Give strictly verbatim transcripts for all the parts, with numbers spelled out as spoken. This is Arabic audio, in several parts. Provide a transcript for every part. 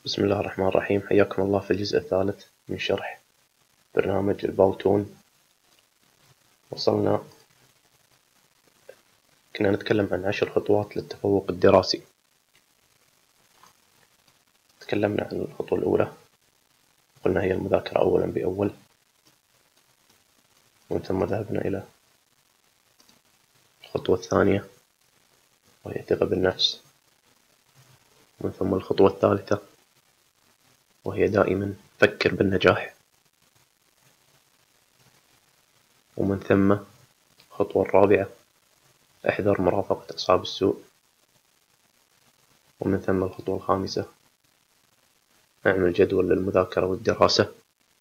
بسم الله الرحمن الرحيم. حياكم الله في الجزء الثالث من شرح برنامج الباوتون. وصلنا كنا نتكلم عن عشر خطوات للتفوق الدراسي. تكلمنا عن الخطوة الأولى، قلنا هي المذاكرة أولا بأول، ومن ثم ذهبنا إلى الخطوة الثانية وهي الثقة بالنفس، ومن ثم الخطوة الثالثة وهي دائما فكر بالنجاح، ومن ثم الخطوة الرابعة احذر مرافقة أصحاب السوء، ومن ثم الخطوة الخامسة اعمل جدول للمذاكرة والدراسة،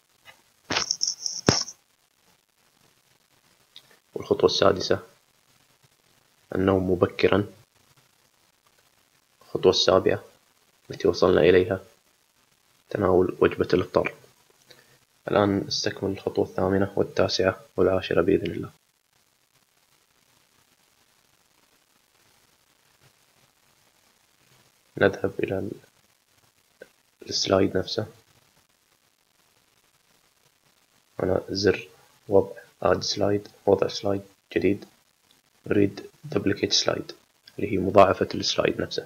والخطوة السادسة النوم مبكرا، الخطوة السابعة التي وصلنا إليها تناول وجبة الإفطار. الآن نستكمل الخطوة الثامنة والتاسعة والعاشرة بإذن الله. نذهب إلى السلايد نفسه. هنا زر وضع add slide، وضع سلايد جديد. نريد duplicate slide اللي هي مضاعفة السلايد نفسه.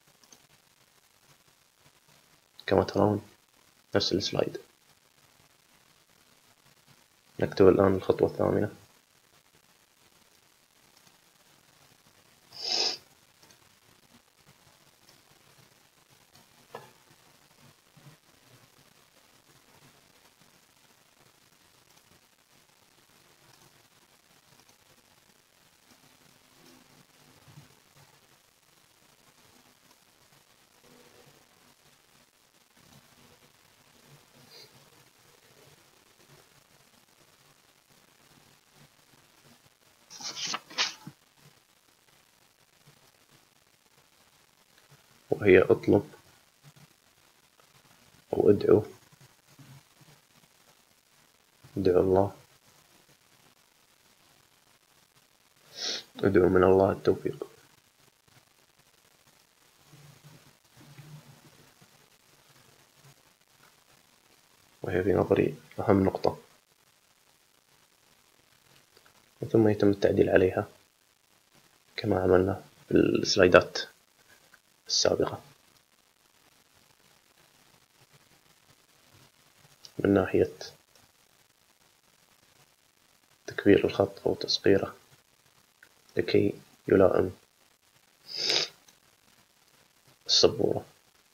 كما ترون نفس السلايد. نكتب الآن الخطوة الثامنة. وهي اطلب أو ادعو ادعو الله ادعو من الله التوفيق. وهي في نظري أهم نقطة، ثم يتم التعديل عليها كما عملنا في السلايدات السابقة من ناحية تكبير الخط أو تصغيره لكي يلائم السبورة.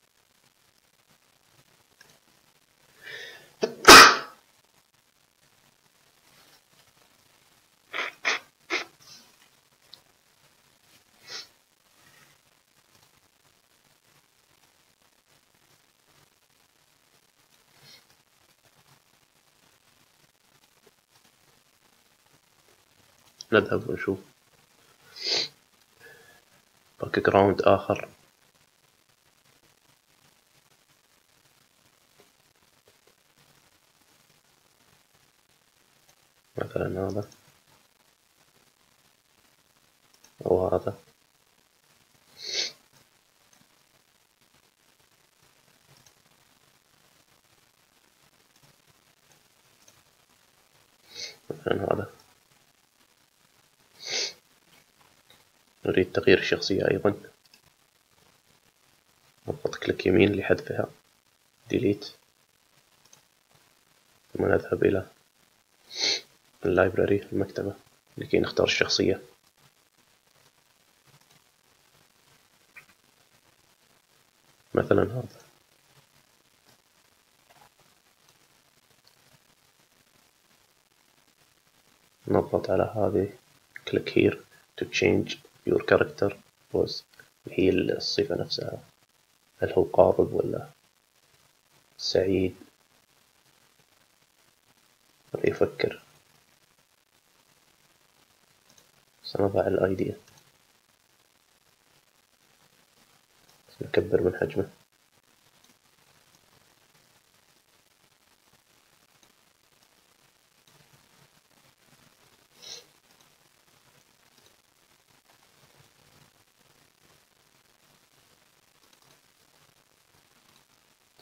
نذهب ونشوف باك جراوند آخر. مثلا هذا أو هذا. مثلا هذا. نريد تغيير الشخصية أيضا، نضغط كليك يمين لحذفها delete، ثم نذهب إلى اللايبراري المكتبة لكي نختار الشخصية. مثلا هذا. نضغط على هذه click here to change your character pose، هي الصفة نفسها، هل هو غاضب ولا سعيد ولا يفكر. سنضع الآيديا، نكبر من حجمه.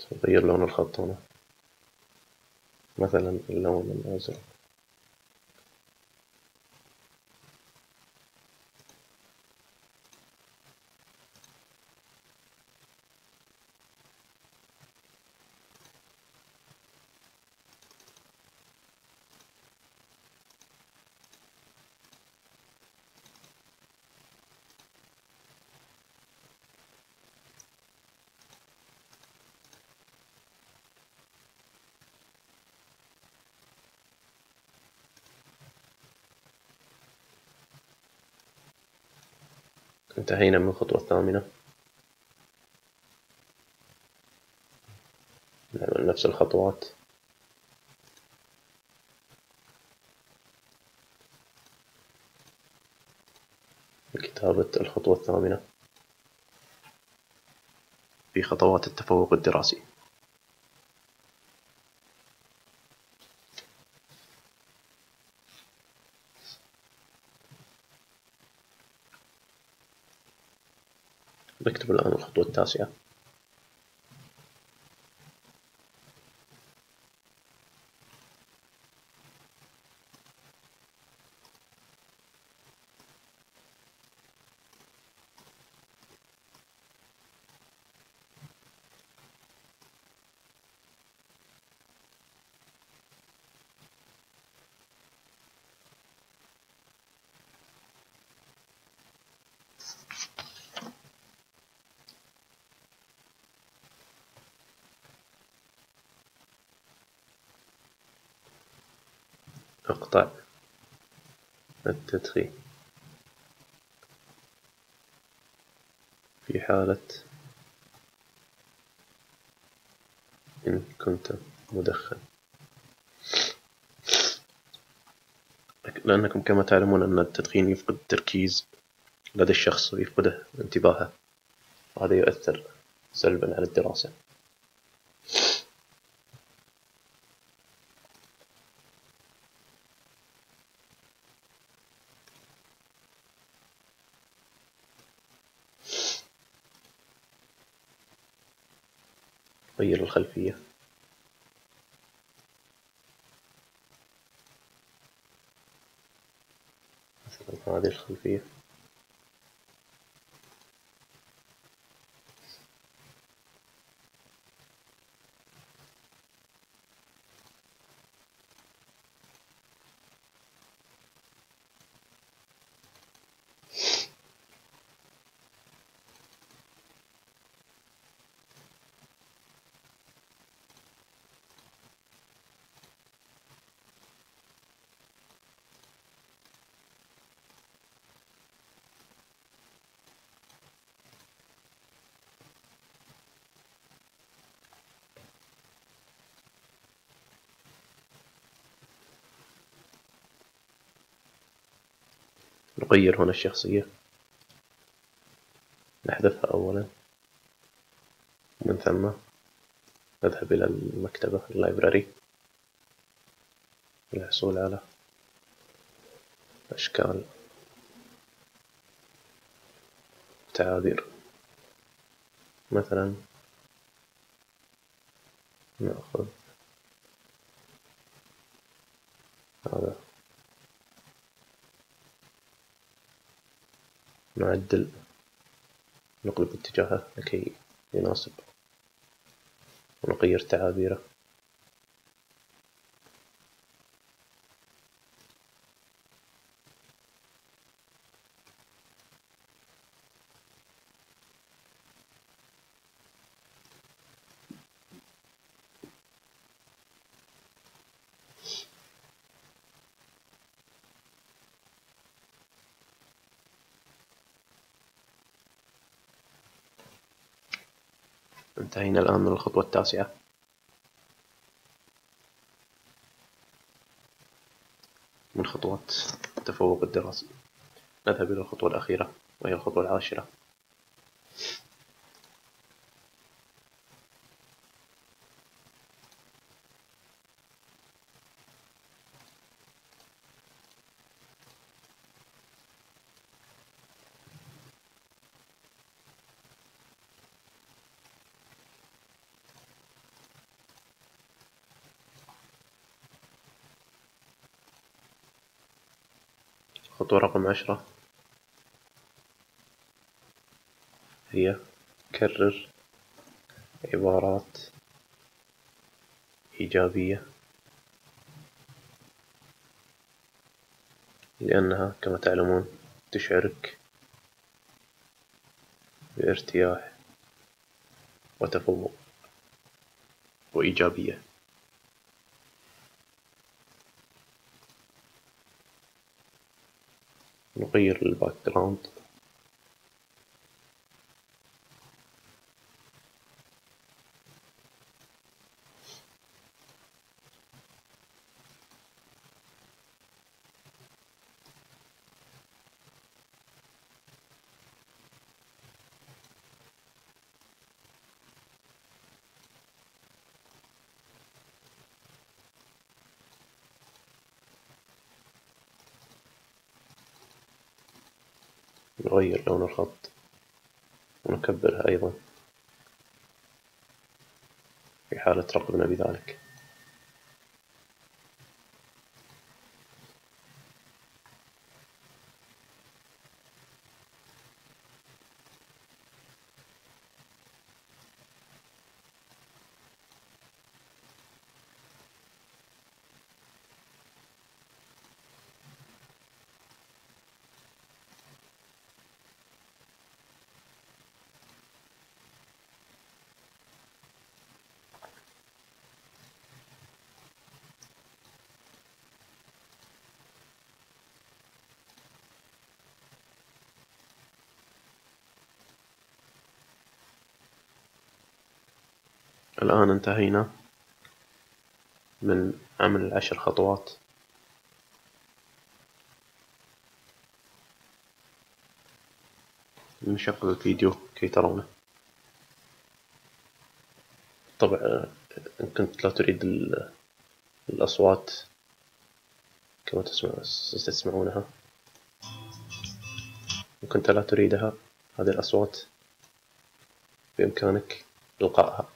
نغير لون الخط هنا، مثلا اللون الأزرق. انتهينا من الخطوة الثامنة. نعمل نفس الخطوات. لكتابة الخطوة الثامنة في خطوات التفوق الدراسي. نكتب الآن الخطوة التاسعة. أقطع التدخين في حالة إن كنت مدخن، لأنكم كما تعلمون أن التدخين يفقد التركيز لدى الشخص ويفقده انتباهه، وهذا يؤثر سلبا على الدراسة. غير الخلفية. مثلا هذه الخلفية. نغير هنا الشخصية، نحذفها أولا، ومن ثم نذهب إلى المكتبة اللايبراري للحصول على أشكال تعابير. مثلا نأخذ هذا، نعدل، نقلب اتجاهه لكي يناسب، ونغير تعابيره. انتهينا الآن من الخطوة التاسعة. من خطوات التفوق الدراسي. نذهب إلى الخطوة الأخيرة وهي الخطوة العاشرة. خطوة رقم عشرة هي كرر عبارات إيجابية، لأنها كما تعلمون تشعرك بارتياح وتفوق وإيجابية. نغير الباك جراوند، نغير لون الخط ونكبرها أيضا في حالة رغبنا بذلك. الآن انتهينا من عمل العشر خطوات. نشغل الفيديو كي ترونه. طبعا إن كنت لا تريد الأصوات كما تسمعونها، إن كنت لا تريدها هذه الأصوات بإمكانك إلغائها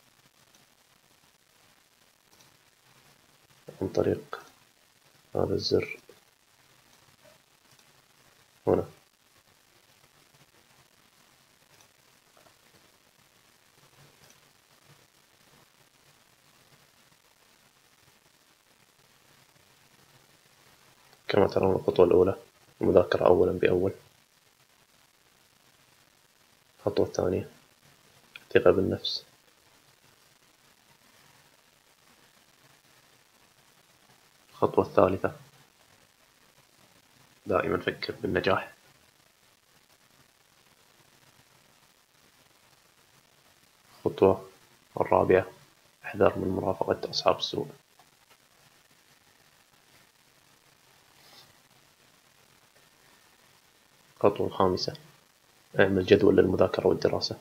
عن طريق هذا الزر هنا. كما ترون الخطوة الأولى المذاكرة أولا بأول. الخطوة الثانية ثقة بالنفس. الخطوة الثالثة دائما فكر بالنجاح. الخطوة الرابعة احذر من مرافقة أصحاب السوء. الخطوة الخامسة اعمل جدول للمذاكرة والدراسة.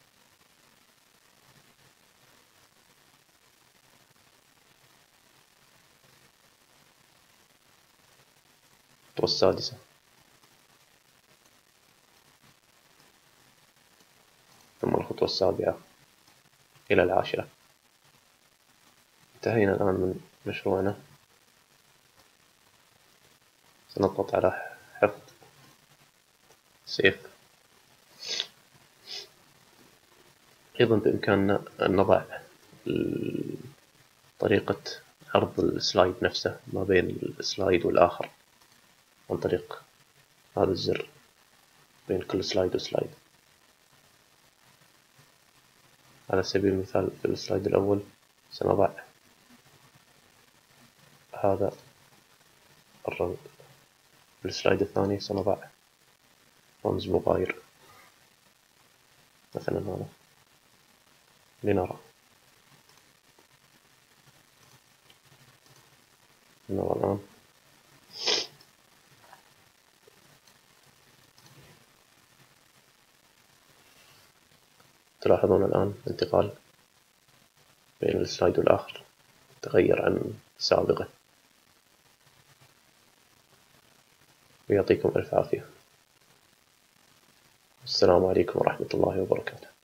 الخطوة السادسة ثم الخطوة السابعة إلى العاشرة. انتهينا الآن من مشروعنا. سنضغط على حفظ سيف. أيضا بإمكاننا أن نضع طريقة عرض السلايد نفسه ما بين السلايد والآخر عن طريق هذا الزر بين كل سلايد وسلايد. على سبيل المثال في السلايد الأول سنضع هذا الرمز، في السلايد الثاني سنضع رمز مغاير مثلا هذا لنرى. نرى الآن تلاحظون الآن انتقال بين السلايد والآخر تغير عن سابقه. ويعطيكم ألف عافية. السلام عليكم ورحمة الله وبركاته.